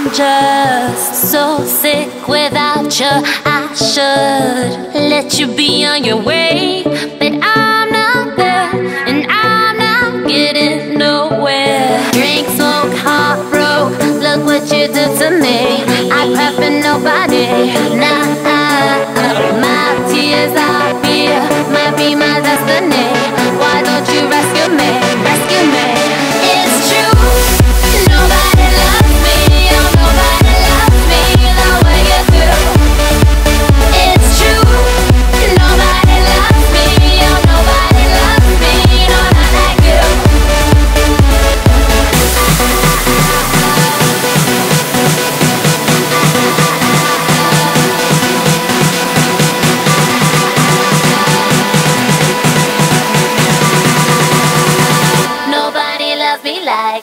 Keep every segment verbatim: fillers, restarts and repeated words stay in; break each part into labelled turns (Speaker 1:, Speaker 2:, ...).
Speaker 1: just so sick without you. I should let you be on your way, but I'm not there, and I'm not getting nowhere. Drink, smoke, heartbroke, look what you do to me. I cry for nobody, nah, my tears are beer, might be my destiny. Why don't you rescue me, rescue me? It's true, nobody loves me, oh nobody loves me the way you do. It's true, nobody loves me, oh nobody loves me, no not like you. Nobody loves me like.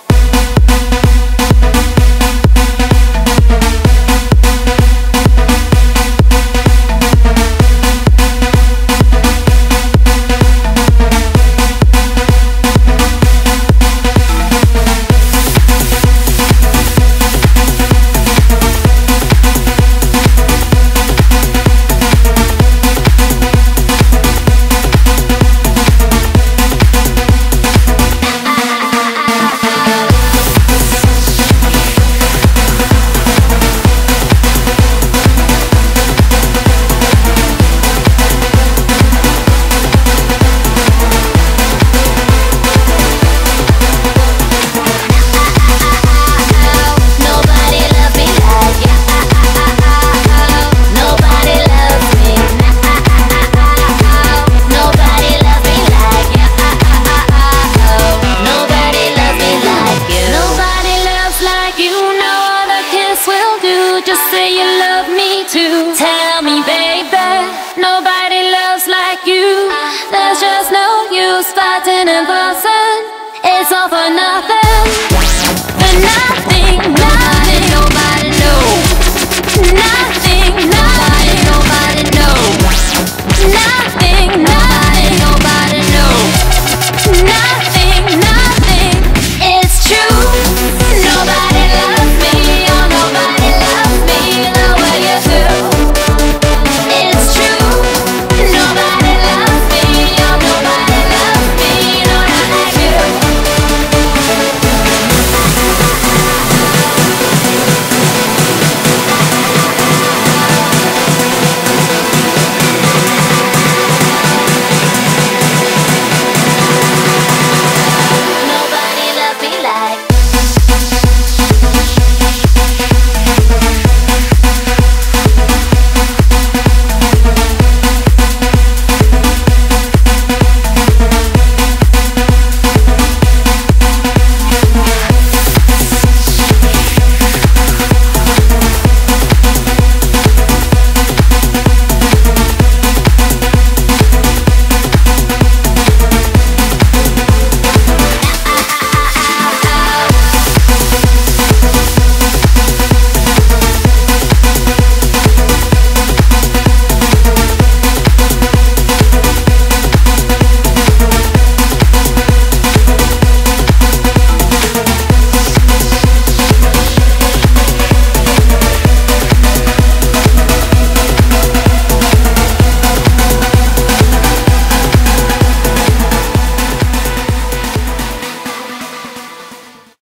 Speaker 1: Just say you love me too. Tell me, baby, nobody loves like you. There's just no use fighting and fighting.